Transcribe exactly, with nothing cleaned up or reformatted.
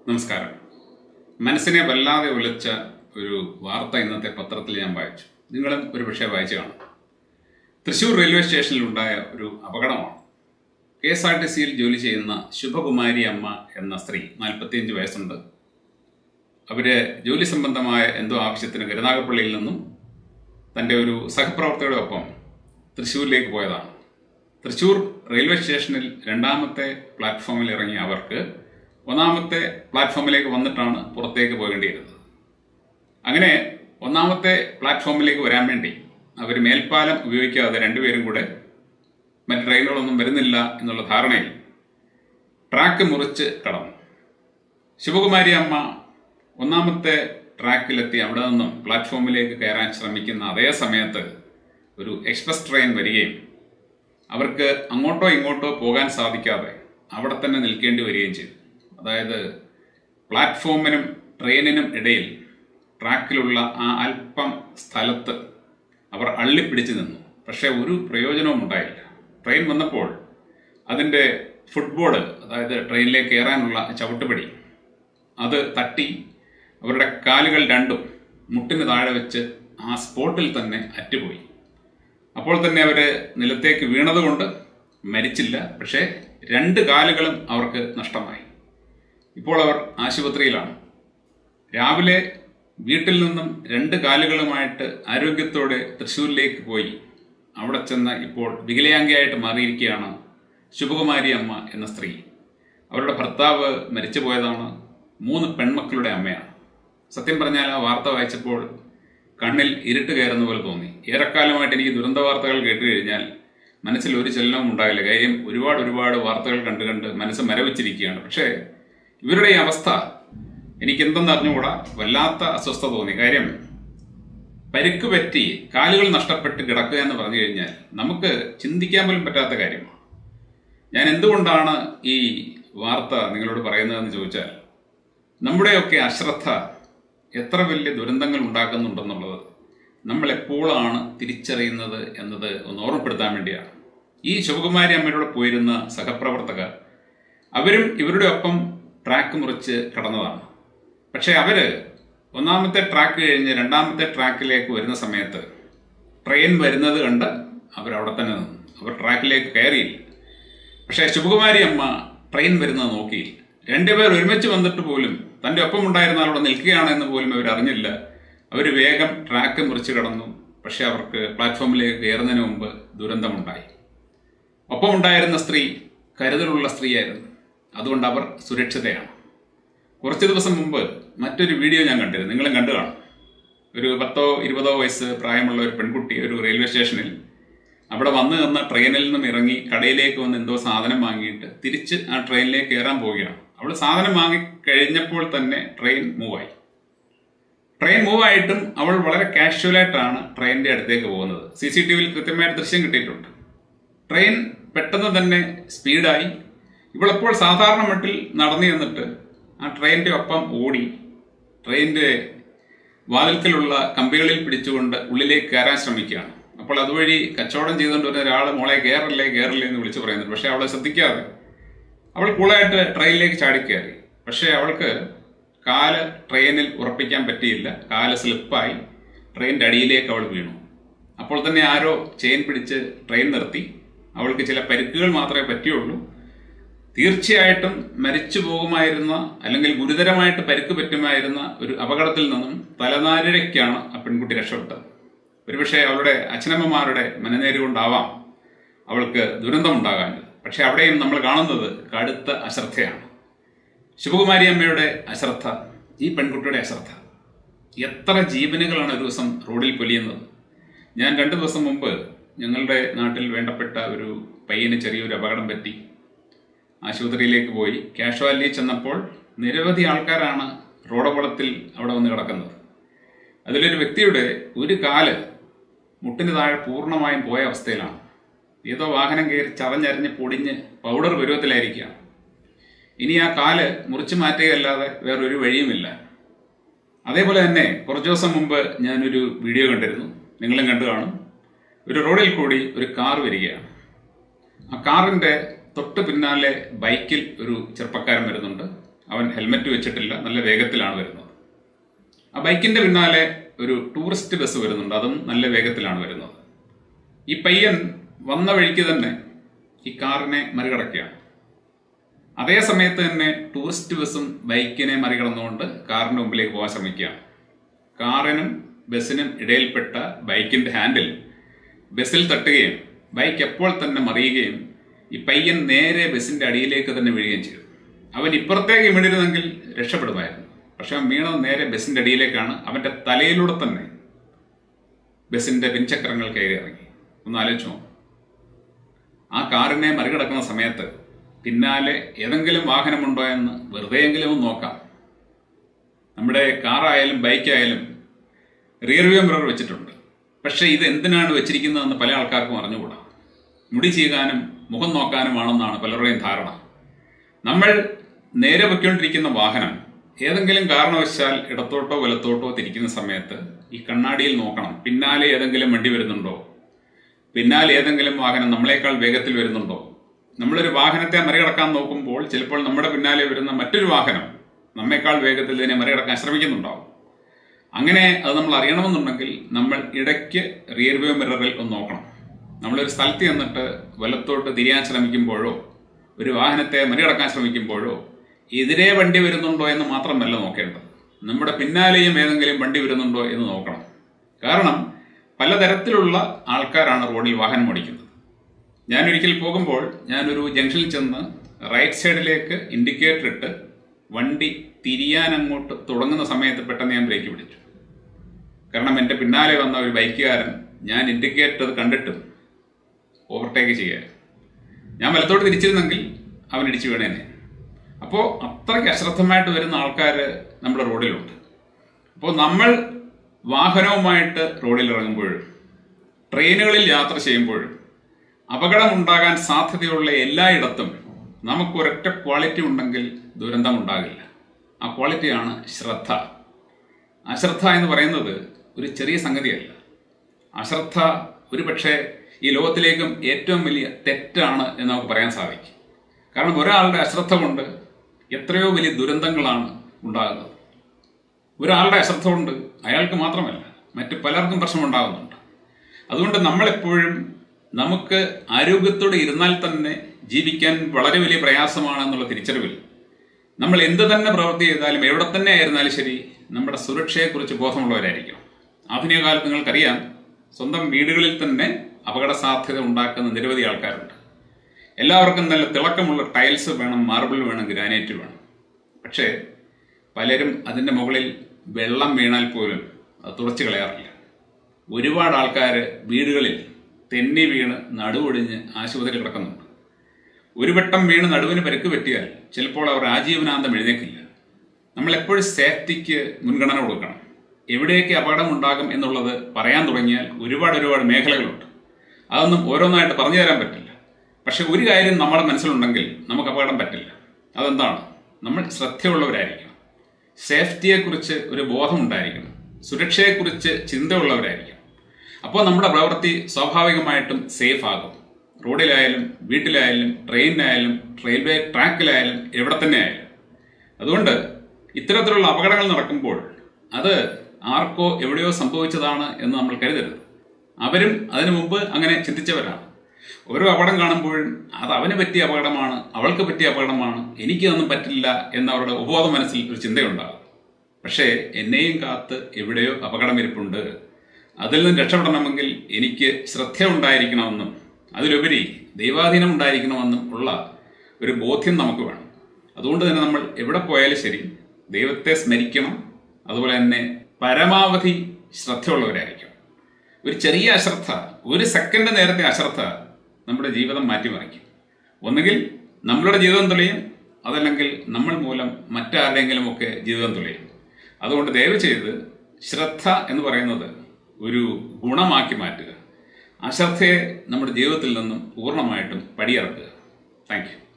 നമസ്കാരം. മനസ്സിനെ വല്ലാതെ ഉലച്ച ഒരു വാർത്ത ഇന്നത്തെ പത്രത്തിൽ ഞാൻ വായിച്ചു. നിങ്ങളും ഒരു പക്ഷേ വായിച്ചു കാണും. തൃശ്ശൂർ റെയിൽവേ സ്റ്റേഷനിൽ ഉണ്ടായ ഒരു അപകടമാണ്. കെ എസ് ആർ ടി സിയിൽ ജോലി ചെയ്യുന്ന ശുഭകുമാരി അമ്മ എന്ന സ്ത്രീ, നാൽപ്പത്തിയഞ്ച് വയസ്സുണ്ട്. അവര് ജോലി സംബന്ധമായ എന്തോ ആവശ്യത്തിന് കരുനാഗപ്പള്ളിയിൽ നിന്നും തൻ്റെ ഒരു സഹപ്രവർത്തകരുടെ ഒപ്പം തൃശ്ശൂരിലേക്ക് പോയതാണ്. തൃശ്ശൂർ റെയിൽവേ സ്റ്റേഷനിൽ രണ്ടാമത്തെ പ്ലാറ്റ്ഫോമിൽ ഇറങ്ങിയ അവർക്ക് ഒന്നാമത്തെ പ്ലാറ്റ്ഫോമിലേക്ക് വന്നിട്ടാണ് പുറത്തേക്ക് പോകേണ്ടിയിരുന്നത്. അങ്ങനെ ഒന്നാമത്തെ പ്ലാറ്റ്ഫോമിലേക്ക് വരാൻ വേണ്ടി അവർ മേൽപ്പാലം ഉപയോഗിക്കാതെ രണ്ടുപേരും കൂടെ മറ്റ് ട്രെയിനുകളൊന്നും വരുന്നില്ല എന്നുള്ള ധാരണയിൽ ട്രാക്ക് മുറിച്ച് കടന്നു. ശിവകുമാരി അമ്മ ഒന്നാമത്തെ ട്രാക്കിലെത്തി അവിടെ നിന്നും പ്ലാറ്റ്ഫോമിലേക്ക് കയറാൻ ശ്രമിക്കുന്ന അതേ സമയത്ത് ഒരു എക്സ്പ്രസ് ട്രെയിൻ വരികയും അവർക്ക് അങ്ങോട്ടോ ഇങ്ങോട്ടോ പോകാൻ സാധിക്കാതെ അവിടെ തന്നെ നിൽക്കേണ്ടി വരികയും ചെയ്തു. അതായത് പ്ലാറ്റ്ഫോമിനും ട്രെയിനിനും ഇടയിൽ ട്രാക്കിലുള്ള ആ അല്പം സ്ഥലത്ത് അവർ അള്ളിപ്പിടിച്ച് നിന്നു. പക്ഷേ ഒരു പ്രയോജനവും ഉണ്ടായില്ല. ട്രെയിൻ വന്നപ്പോൾ അതിൻ്റെ ഫുട്ബോർഡ്, അതായത് ട്രെയിനിലേക്ക് കയറാനുള്ള ചവിട്ടുപടി, അത് തട്ടി അവരുടെ കാലുകൾ രണ്ടും മുട്ടിന് താഴെ വെച്ച് ആ സ്പോട്ടിൽ തന്നെ അറ്റുപോയി. അപ്പോൾ തന്നെ അവർ നിലത്തേക്ക് വീണതുകൊണ്ട് മരിച്ചില്ല, പക്ഷേ രണ്ട് കാലുകളും അവർക്ക് നഷ്ടമായി. ഇപ്പോൾ അവർ ആശുപത്രിയിലാണ്. രാവിലെ വീട്ടിൽ നിന്നും രണ്ട് കാലുകളുമായിട്ട് ആരോഗ്യത്തോടെ തൃശ്ശൂരിലേക്ക് പോയി അവിടെ ചെന്ന് ഇപ്പോൾ വികലാംഗയായിട്ട് മാറിയിരിക്കുകയാണ് ശുഭകുമാരി അമ്മ എന്ന സ്ത്രീ. അവരുടെ ഭർത്താവ് മരിച്ചു പോയതാണ്. മൂന്ന് പെൺമക്കളുടെ അമ്മയാണ്. സത്യം പറഞ്ഞാൽ ആ വാർത്ത വായിച്ചപ്പോൾ കണ്ണിൽ ഇരുട്ട് കയറുന്ന പോലെ തോന്നി. ഏറെക്കാലമായിട്ട് എനിക്ക് ദുരന്ത വാർത്തകൾ കേട്ട് കഴിഞ്ഞാൽ മനസ്സിൽ ഒരു ചലനവും ഉണ്ടായില്ല. കാര്യം ഒരുപാട് ഒരുപാട് വാർത്തകൾ കണ്ടു കണ്ട് മനസ്സ് മരവിച്ചിരിക്കുകയാണ്. പക്ഷേ ഇവരുടെ ഈ അവസ്ഥ എനിക്ക് എന്തെന്ന് അറിഞ്ഞുകൂടാ, വല്ലാത്ത അസ്വസ്ഥത തോന്നി. കാര്യം പരിക്ക് പറ്റി കാലുകൾ നഷ്ടപ്പെട്ട് കിടക്കുക എന്ന് പറഞ്ഞു കഴിഞ്ഞാൽ നമുക്ക് ചിന്തിക്കാൻ പോലും പറ്റാത്ത കാര്യമാണ്. ഞാൻ എന്തുകൊണ്ടാണ് ഈ വാർത്ത നിങ്ങളോട് പറയുന്നതെന്ന് ചോദിച്ചാൽ, നമ്മുടെയൊക്കെ അശ്രദ്ധ എത്ര വലിയ ദുരന്തങ്ങൾ ഉണ്ടാക്കുന്നുണ്ടെന്നുള്ളത് നമ്മൾ എപ്പോഴാണ് തിരിച്ചറിയുന്നത് എന്നത് ഒന്ന് ഓർമ്മപ്പെടുത്താൻ വേണ്ടിയാണ്. ഈ ശിവകുമാരി അമ്മയോട് പോയിരുന്ന സഹപ്രവർത്തകർ അവരും ഇവരുടെ ഒപ്പം ട്രാക്ക് മുറിച്ച് കടന്നതാണ്. പക്ഷെ അവര് ഒന്നാമത്തെ ട്രാക്ക് കഴിഞ്ഞ് രണ്ടാമത്തെ ട്രാക്കിലേക്ക് വരുന്ന സമയത്ത് ട്രെയിൻ വരുന്നത് കണ്ട് അവരവിടെ തന്നെ നിന്നു. അവർ ട്രാക്കിലേക്ക് കയറിയില്ല. പക്ഷേ ശിവകുമാരി അമ്മ ട്രെയിൻ വരുന്നത് നോക്കിയില്ല. രണ്ടുപേർ ഒരുമിച്ച് വന്നിട്ട് പോലും തൻ്റെ ഒപ്പം ഉണ്ടായിരുന്ന അവിടെ നിൽക്കുകയാണെന്ന് പോലും അവർ അറിഞ്ഞില്ല. അവർ വേഗം ട്രാക്ക് മുറിച്ച് കടന്നു. പക്ഷെ അവർക്ക് പ്ലാറ്റ്ഫോമിലേക്ക് കയറുന്നതിന് മുമ്പ് ദുരന്തമുണ്ടായി. ഒപ്പമുണ്ടായിരുന്ന സ്ത്രീ കരുതലുള്ള സ്ത്രീയായിരുന്നു. അതുകൊണ്ട് അവർ സുരക്ഷിതയാണ്. കുറച്ച് ദിവസം മുമ്പ് മറ്റൊരു വീഡിയോ ഞാൻ കണ്ടിരുന്നു, നിങ്ങളും കണ്ടു കാണും. ഒരു പത്തോ ഇരുപതോ വയസ്സ് പ്രായമുള്ള ഒരു പെൺകുട്ടി ഒരു റെയിൽവേ സ്റ്റേഷനിൽ അവിടെ വന്ന് നിന്ന് ട്രെയിനിൽ നിന്നും ഇറങ്ങി കടയിലേക്ക് വന്ന് എന്തോ സാധനം വാങ്ങിയിട്ട് തിരിച്ച് ആ ട്രെയിനിലേക്ക് കയറാൻ പോവുകയാണ്. അവൾ സാധനം വാങ്ങി കഴിഞ്ഞപ്പോൾ തന്നെ ട്രെയിൻ മൂവായി. ട്രെയിൻ മൂവായിട്ടും അവൾ വളരെ കാഷ്വലായിട്ടാണ് ട്രെയിനിൻ്റെ അടുത്തേക്ക് പോകുന്നത്. സി സി ടി വിയിൽ കൃത്യമായിട്ട് ദൃശ്യം കിട്ടിയിട്ടുണ്ട്. ട്രെയിൻ പെട്ടെന്ന് തന്നെ സ്പീഡായി. ഇവളെപ്പോൾ സാധാരണ മട്ടിൽ നടന്നു ചെന്നിട്ട് ആ ട്രെയിനിൻ്റെ ഒപ്പം ഓടി ട്രെയിനിൻ്റെ വാതിൽക്കലുള്ള കമ്പികളിൽ പിടിച്ചുകൊണ്ട് ഉള്ളിലേക്ക് കയറാൻ ശ്രമിക്കുകയാണ്. അപ്പോൾ അതുവഴി കച്ചവടം ചെയ്തുകൊണ്ട് വരുന്ന ഒരാൾ മോളെ കയറല്ലേ കയറല്ലേ എന്ന് വിളിച്ചു പറയുന്നുണ്ട്. പക്ഷെ അവളെ ശ്രദ്ധിക്കാതെ അവൾ കൂളായിട്ട് ട്രെയിനിലേക്ക് ചാടിക്കയറി. പക്ഷേ അവൾക്ക് കാല് ട്രെയിനിൽ ഉറപ്പിക്കാൻ പറ്റിയില്ല. കാല് സ്ലിപ്പായി ട്രെയിനിൻ്റെ അടിയിലേക്ക് അവൾ വീണു. അപ്പോൾ തന്നെ ആരോ ചെയിൻ പിടിച്ച് ട്രെയിൻ നിർത്തി. അവൾക്ക് ചില പരിക്കുകൾ മാത്രമേ പറ്റിയുള്ളൂ. തീർച്ചയായിട്ടും മരിച്ചു പോകുമായിരുന്ന അല്ലെങ്കിൽ ഗുരുതരമായിട്ട് പരിക്ക് പറ്റുമായിരുന്ന ഒരു അപകടത്തിൽ നിന്നും തലനാരിഴയ്ക്കാണ് ആ പെൺകുട്ടി രക്ഷപ്പെട്ടത്. ഒരുപക്ഷെ അവളുടെ അച്ഛനമ്മമാരുടെ മനനേര് കൊണ്ടാവാം അവൾക്ക് ദുരന്തമുണ്ടാകാഞ്ഞത്. പക്ഷെ അവിടെയും നമ്മൾ കാണുന്നത് കടുത്ത അശ്രദ്ധയാണ്. ശിവകുമാരി അമ്മയുടെ അശ്രദ്ധ, ഈ പെൺകുട്ടിയുടെ അശ്രദ്ധ. എത്ര ജീവനുകളാണ് ഒരു ദിവസം റോഡിൽ പൊലിയുന്നത്. ഞാൻ രണ്ടു ദിവസം മുമ്പ് ഞങ്ങളുടെ നാട്ടിൽ വേണ്ടപ്പെട്ട ഒരു പയ്യന് ചെറിയൊരു അപകടം പറ്റി. ആശുപത്രിയിലേക്ക് പോയി. കാഷ്വാലിറ്റി ചെന്നപ്പോൾ നിരവധി ആൾക്കാരാണ് റോഡപകടത്തിൽ അവിടെ വന്ന് കിടക്കുന്നത്. അതിലൊരു വ്യക്തിയുടെ ഒരു കാല് മുട്ടിന് താഴെ പൂർണ്ണമായും പോയ അവസ്ഥയിലാണ്. ഏതോ വാഹനം കയറി ചതഞ്ഞരിഞ്ഞ് പൊടിഞ്ഞ് പൗഡർ പരുവത്തിലായിരിക്കുകയാണ്. ഇനി ആ കാല് മുറിച്ചു മാറ്റുകയല്ലാതെ വേറൊരു വഴിയുമില്ല. അതേപോലെ തന്നെ കുറച്ച് ദിവസം മുമ്പ് ഞാനൊരു വീഡിയോ കണ്ടിരുന്നു, നിങ്ങളും കണ്ടു കാണും. ഒരു റോഡിൽ കൂടി ഒരു കാർ വരികയാണ്. ആ കാറിൻ്റെ തൊട്ട് പിന്നാലെ ബൈക്കിൽ ഒരു ചെറുപ്പക്കാരൻ വരുന്നുണ്ട്. അവൻ ഹെൽമെറ്റ് വെച്ചിട്ടില്ല, നല്ല വേഗത്തിലാണ് വരുന്നത്. ആ ബൈക്കിന്റെ പിന്നാലെ ഒരു ടൂറിസ്റ്റ് ബസ് വരുന്നുണ്ട്, അതും നല്ല വേഗത്തിലാണ് വരുന്നത്. ഈ പയ്യൻ വന്ന വഴിക്ക് തന്നെ ഈ കാറിനെ മറികടക്കുകയാണ്. അതേ സമയത്ത് തന്നെ ടൂറിസ്റ്റ് ബസ്സും ബൈക്കിനെ മറികടന്നുകൊണ്ട് കാറിന്റെ മുമ്പിലേക്ക് പോകാൻ ശ്രമിക്കുകയാണ്. കാറിനും ബസ്സിനും ഇടയിൽപ്പെട്ട ബൈക്കിന്റെ ഹാൻഡിൽ ബസ്സിൽ തട്ടുകയും ബൈക്ക് എപ്പോൾ തന്നെ മറിയുകയും ഈ പയ്യൻ നേരെ ബസ്സിന്റെ അടിയിലേക്ക് തന്നെ വീഴുകയും ചെയ്തു. അവൻ ഇപ്പുറത്തേക്ക് വീണിരുന്നെങ്കിൽ രക്ഷപ്പെടുമായിരുന്നു. പക്ഷെ അവൻ വീണത് നേരെ ബസ്സിന്റെ അടിയിലേക്കാണ്. അവന്റെ തലയിലൂടെ തന്നെ ബസ്സിന്റെ പിൻചക്രങ്ങൾ കയറി ഇറങ്ങി. ഒന്ന് ആലോചിച്ചോ, ആ കാറിനെ മറികടക്കുന്ന സമയത്ത് പിന്നാലെ ഏതെങ്കിലും വാഹനമുണ്ടോ എന്ന് വെറുതെയെങ്കിലും ഒന്ന് നോക്കാം. നമ്മുടെ കാറായാലും ബൈക്കായാലും റിയർ വ്യൂ മിറർ വെച്ചിട്ടുണ്ട്. പക്ഷെ ഇത് എന്തിനാണ് വെച്ചിരിക്കുന്നതെന്ന് പല ആൾക്കാർക്കും അറിഞ്ഞുകൂടാ. മുടി ചീകാനും മുഖം നോക്കാനുമാണെന്നാണ് പലരുടെയും ധാരണ. നമ്മൾ നേരെ പൊയ്ക്കൊണ്ടിരിക്കുന്ന വാഹനം ഏതെങ്കിലും കാരണവശാൽ ഇടത്തോട്ടോ വലത്തോട്ടോ തിരിക്കുന്ന സമയത്ത് ഈ കണ്ണാടിയിൽ നോക്കണം, പിന്നാലെ ഏതെങ്കിലും വണ്ടി വരുന്നുണ്ടോ, പിന്നാലെ ഏതെങ്കിലും വാഹനം നമ്മളെക്കാൾ വേഗത്തിൽ വരുന്നുണ്ടോ. നമ്മളൊരു വാഹനത്തെ മറികടക്കാൻ നോക്കുമ്പോൾ ചിലപ്പോൾ നമ്മുടെ പിന്നാലെ വരുന്ന മറ്റൊരു വാഹനം നമ്മേക്കാൾ വേഗത്തിൽ ഇതിനെ മറികടക്കാൻ ശ്രമിക്കുന്നുണ്ടാവും. അങ്ങനെ അത് നമ്മൾ അറിയണമെന്നുണ്ടെങ്കിൽ നമ്മൾ ഇടയ്ക്ക് റിയർ വ്യൂ മിററിൽ ഒന്ന് നോക്കണം. നമ്മളൊരു സ്ഥലത്ത് ചെന്നിട്ട് വലത്തോട്ട് തിരിയാൻ ശ്രമിക്കുമ്പോഴോ ഒരു വാഹനത്തെ മറികടക്കാൻ ശ്രമിക്കുമ്പോഴോ എതിരെ വണ്ടി വരുന്നുണ്ടോ എന്ന് മാത്രമല്ല നോക്കേണ്ടത്, നമ്മുടെ പിന്നാലെയും ഏതെങ്കിലും വണ്ടി വരുന്നുണ്ടോ എന്ന് നോക്കണം. കാരണം പലതരത്തിലുള്ള ആൾക്കാരാണ് റോഡിൽ വാഹനം ഓടിക്കുന്നത്. ഞാനൊരിക്കൽ പോകുമ്പോൾ ഞാനൊരു ജംഗ്ഷനിൽ ചെന്ന് റൈറ്റ് സൈഡിലേക്ക് ഇൻഡിക്കേറ്റർ ഇട്ട് വണ്ടി തിരിയാൻ അങ്ങോട്ട് തുടങ്ങുന്ന സമയത്ത് പെട്ടെന്ന് ഞാൻ ബ്രേക്ക് പിടിച്ചു. കാരണം എൻ്റെ പിന്നാലെ വന്ന ഒരു ബൈക്കുകാരൻ ഞാൻ ഇൻഡിക്കേറ്റർ കണ്ടിട്ടും ഓവർടേക്ക് ചെയ്യാൻ, ഞാൻ വലത്തോട്ട് തിരിച്ചിരുന്നെങ്കിൽ അവൻ ഇടിച്ചു വീണേനെ. അപ്പോൾ അത്രയ്ക്ക് അശ്രദ്ധമായിട്ട് വരുന്ന ആൾക്കാർ നമ്മുടെ റോഡിലുണ്ട്. അപ്പോൾ നമ്മൾ വാഹനവുമായിട്ട് റോഡിൽ ഇറങ്ങുമ്പോഴും ട്രെയിനുകളിൽ യാത്ര ചെയ്യുമ്പോഴും അപകടമുണ്ടാകാൻ സാധ്യതയുള്ള എല്ലായിടത്തും നമുക്ക് ഒരൊറ്റ ക്വാളിറ്റി ഉണ്ടെങ്കിൽ ദുരന്തം ഉണ്ടാകില്ല. ആ ക്വാളിറ്റിയാണ് ശ്രദ്ധ. അശ്രദ്ധ എന്ന് പറയുന്നത് ഒരു ചെറിയ സംഗതിയല്ല. അശ്രദ്ധ ഒരു പക്ഷേ ഈ ലോകത്തിലേക്കും ഏറ്റവും വലിയ തെറ്റാണ് എന്ന് നമുക്ക് പറയാൻ സാധിക്കും. കാരണം ഒരാളുടെ അശ്രദ്ധ കൊണ്ട് എത്രയോ വലിയ ദുരന്തങ്ങളാണ് ഉണ്ടാകുന്നത്. ഒരാളുടെ അശ്രദ്ധ കൊണ്ട് അയാൾക്ക് മാത്രമല്ല മറ്റ് പലർക്കും പ്രശ്നമുണ്ടാകുന്നുണ്ട്. അതുകൊണ്ട് നമ്മളെപ്പോഴും നമുക്ക് ആരോഗ്യത്തോടെ ഇരുന്നാൽ തന്നെ ജീവിക്കാൻ വളരെ വലിയ പ്രയാസമാണ് എന്നുള്ള തിരിച്ചറിവിൽ നമ്മൾ എന്ത് തന്നെ പ്രവൃത്തി ചെയ്താലും എവിടെ തന്നെ ആയിരുന്നാലും ശരി നമ്മുടെ സുരക്ഷയെക്കുറിച്ച് ബോധമുള്ളവരായിരിക്കണം. ആധുനിക കാലത്ത് നിങ്ങൾക്കറിയാം, സ്വന്തം വീടുകളിൽ തന്നെ അപകട സാധ്യത ഉണ്ടാക്കുന്ന നിരവധി ആൾക്കാരുണ്ട്. എല്ലാവർക്കും നല്ല തിളക്കമുള്ള ടൈൽസ് വേണം, മാർബിൾ വേണം, ഗ്രാനൈറ്റ് വേണം. പക്ഷേ പലരും അതിൻ്റെ മുകളിൽ വെള്ളം വീണാൽ പോലും അത് തുടച്ചു കളയാറില്ല. ഒരുപാട് ആൾക്കാർ വീടുകളിൽ തെന്നി വീണ് നടുവൊടിഞ്ഞ് ആശുപത്രിയിൽ കിടക്കുന്നുണ്ട്. ഒരു വട്ടം വീണ് നടുവിന് പരിക്ക് പറ്റിയാൽ ചിലപ്പോൾ അവർ ആജീവനാന്തം എഴുന്നേക്കില്ല. നമ്മളെപ്പോഴും സേഫ്റ്റിക്ക് മുൻഗണന കൊടുക്കണം. എവിടെയൊക്കെ അപകടം ഉണ്ടാകും എന്നുള്ളത് പറയാൻ തുടങ്ങിയാൽ ഒരുപാട് ഒരുപാട് മേഖലകളുണ്ട്. അതൊന്നും ഓരോന്നായിട്ട് പറഞ്ഞു തരാൻ പറ്റില്ല. പക്ഷെ ഒരു കാര്യം നമ്മുടെ മനസ്സിലുണ്ടെങ്കിൽ നമുക്ക് അപകടം പറ്റില്ല. അതെന്താണ്? നമ്മൾ ശ്രദ്ധയുള്ളവരായിരിക്കണം, സേഫ്റ്റിയെക്കുറിച്ച് ഒരു ബോധം ഉണ്ടായിരിക്കണം, സുരക്ഷയെക്കുറിച്ച് ചിന്തയുള്ളവരായിരിക്കണം. അപ്പോൾ നമ്മുടെ പ്രവൃത്തി സ്വാഭാവികമായിട്ടും സേഫ് ആകും. റോഡിലായാലും വീട്ടിലായാലും ട്രെയിനിലായാലും റെയിൽവേ ട്രാക്കിലായാലും എവിടെ തന്നെ ആയാലും. അതുകൊണ്ട് ഇത്തരത്തിലുള്ള അപകടങ്ങൾ നടക്കുമ്പോൾ അത് ആർക്കോ എവിടെയോ സംഭവിച്ചതാണ് എന്ന് നമ്മൾ കരുതരുത്. അവരും അതിനു മുമ്പ് അങ്ങനെ ചിന്തിച്ചവരാണ്. ഓരോ അപകടം കാണുമ്പോഴും അത് അവന് പറ്റിയ അപകടമാണ്, അവൾക്ക് പറ്റിയ അപകടമാണ്, എനിക്കതൊന്നും പറ്റില്ല എന്നവരുടെ ഉപബോധ മനസ്സിൽ ഒരു ചിന്തയുണ്ടാകും. പക്ഷേ എന്നെയും കാത്ത് എവിടെയോ അപകടമിരിപ്പുണ്ട്, അതിൽ നിന്ന് രക്ഷപ്പെടണമെങ്കിൽ എനിക്ക് ശ്രദ്ധ ഉണ്ടായിരിക്കണമെന്നും അതിലുപരി ദൈവാധീനം ഉണ്ടായിരിക്കണമെന്നും ഉള്ള ഒരു ബോധ്യം നമുക്ക് വേണം. അതുകൊണ്ട് തന്നെ നമ്മൾ എവിടെ പോയാലും ശരി ദൈവത്തെ സ്മരിക്കണം. അതുപോലെ തന്നെ പരമാവധി ശ്രദ്ധയുള്ളവരായിരിക്കും. ഒരു ചെറിയ അശ്രദ്ധ, ഒരു സെക്കൻഡ് നേരത്തെ അശ്രദ്ധ നമ്മുടെ ജീവിതം മാറ്റിമറിക്കും. ഒന്നുകിൽ നമ്മളുടെ ജീവിതം തുലയും, അതല്ലെങ്കിൽ നമ്മൾ മൂലം മറ്റാരുടെയെങ്കിലും ഒക്കെ ജീവിതം തുലയും. അതുകൊണ്ട് ദയവ് ചെയ്ത് ശ്രദ്ധ എന്ന് പറയുന്നത് ഒരു ഗുണമാക്കി മാറ്റുക. അശ്രദ്ധയെ നമ്മുടെ ജീവിതത്തിൽ നിന്നും പൂർണ്ണമായിട്ടും പടിയിറക്കുക. Thank you.